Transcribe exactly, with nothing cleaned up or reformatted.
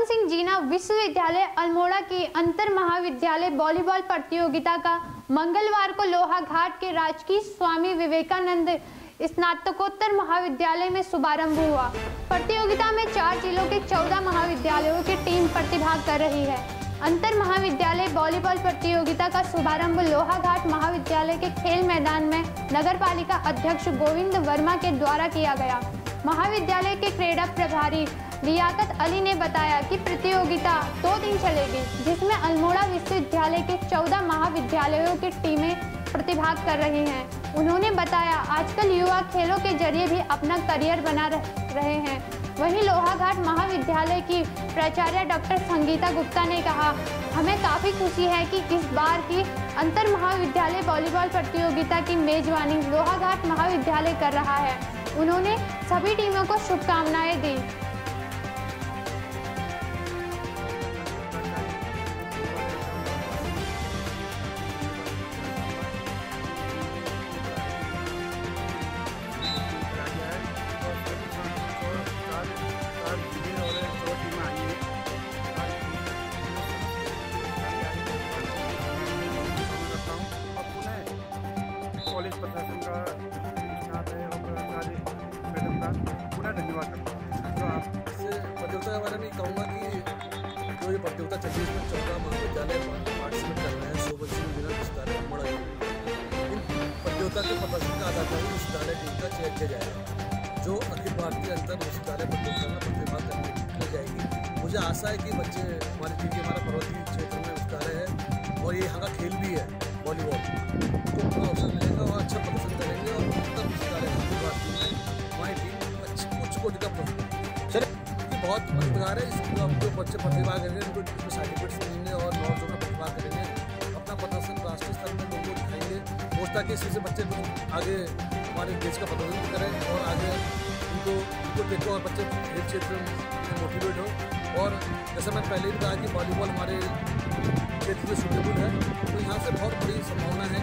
मोहन सिंह जीना विश्वविद्यालय अल्मोड़ा की अंतर महाविद्यालय वॉलीबॉल प्रतियोगिता का मंगलवार को लोहाघाट के राजकीय स्वामी विवेकानंद स्नातकोत्तर महाविद्यालय में शुभारंभ हुआ। प्रतियोगिता में चार जिलों के चौदह महाविद्यालयों की टीम प्रतिभाग कर रही है। अंतर महाविद्यालय वॉलीबॉल प्रतियोगिता का शुभारंभ लोहाघाट महाविद्यालय के खेल मैदान में नगरपालिका अध्यक्ष गोविंद वर्मा के द्वारा किया गया। महाविद्यालय के क्रीड़ा प्रभारी लियाकत अली ने बताया कि प्रतियोगिता दो दिन चलेगी, जिसमें अल्मोड़ा विश्वविद्यालय के चौदह महाविद्यालयों की टीमें प्रतिभाग कर रही हैं। उन्होंने बताया, आजकल युवा खेलों के जरिए भी अपना करियर बना रहे हैं। वहीं लोहाघाट महाविद्यालय की प्राचार्य डॉक्टर संगीता गुप्ता ने कहा, हमें काफ़ी खुशी है कि इस बार की अंतर महाविद्यालय वॉलीबॉल प्रतियोगिता की मेजबानी लोहाघाट महाविद्यालय कर रहा है। उन्होंने सभी टीमों को शुभकामनाएं दी। कॉलेज प्रशासन का स्टाफ है और सारे मैडम का पूरा धन्यवाद करता हूँ। तो आप इससे प्रतियोगिता के बारे में कहूँगा कि जो ये प्रतियोगिता चल रही है इसमें चौदह महाविद्यालय पार्टिसिपेट कर रहे हैं। सोबत सिंह जिला विश्वविद्यालय अल्मोड़ा इन प्रतियोगिता के प्रदर्शन के आधार पर विश्वविद्यालय टीम का चयन किया जाएगा, जो अखिल भारतीय अंतर विश्वविद्यालय प्रतियोगिता में प्रतिभाग करने की जाएगी। मुझे आशा है कि बच्चे हमारे क्योंकि हमारा पर्वतीय क्षेत्र में विश्वविद्यालय है और ये यहाँ का खेल भी है वॉलीबॉल, तो उनको अवसर मिलेगा और अच्छा प्रदर्शन करेंगे और उत्तर विश्वविद्यालय अखिल भारतीय में हमारी टीम अच्छी उच्च कोटि का प्रदर्शन बहुत मददगार है। इसमें अब जो बच्चे प्रतिभाग करेंगे उनको इसमें सर्टिफिकेट्स मिलेंगे और नौ जो में प्रतिभाग करेंगे, अपना प्रदर्शन राष्ट्रीय स्तर में लोगों को दिखाएंगे। सोचता कि इससे बच्चे आगे हमारे देश का प्रदर्शन करें और आगे उनको उनको देखो और बच्चे खेल क्षेत्र में मोटिवेट हो। और जैसे मैं पहले भी कहा कि वॉलीबॉल हमारे क्षेत्र में सूटेबल है, तो यहाँ से बहुत बड़ी संभावना है।